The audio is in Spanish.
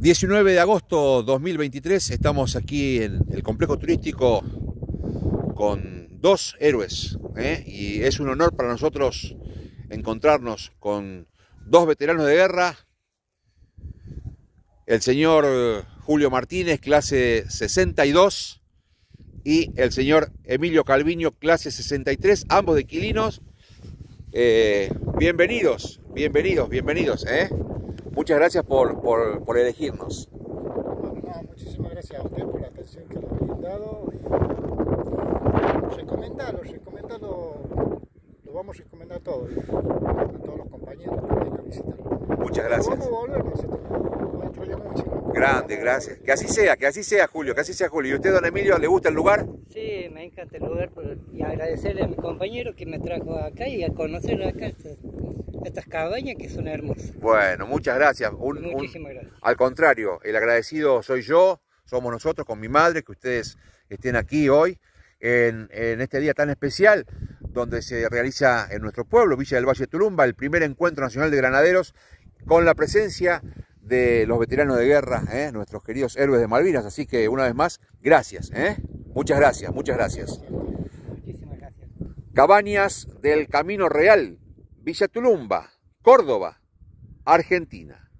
19 de agosto 2023, estamos aquí en el complejo turístico con dos héroes, y es un honor para nosotros encontrarnos con dos veteranos de guerra, el señor Julio Martínez, clase 62, y el señor Emilio Calviño, clase 63, ambos de Quilinos. Bienvenidos. Muchas gracias por elegirnos. No, muchísimas gracias a usted por la atención que nos ha brindado. Lo vamos a recomendar todo, a todos los compañeros que vengan a visitar. Muchas gracias. Vamos a volver, nosotros nos extraña mucho. Grande, gracias. Que así sea, Julio, que así sea, Julio. ¿Y usted, don Emilio, le gusta el lugar? Sí, me encanta el lugar y agradecerle a mi compañero que me trajo acá y a conocer acá estas cabañas que son hermosas. Bueno, muchas gracias. Muchísimas gracias. Al contrario, el agradecido soy yo, somos nosotros con mi madre, que ustedes estén aquí hoy en este día tan especial, donde se realiza en nuestro pueblo, Villa del Valle de Tulumba, el primer encuentro nacional de granaderos con la presencia de los veteranos de guerra, nuestros queridos héroes de Malvinas. Así que una vez más, gracias. Muchas gracias. Muchísimas gracias. Cabañas del Camino Real, Villa Tulumba, Córdoba, Argentina.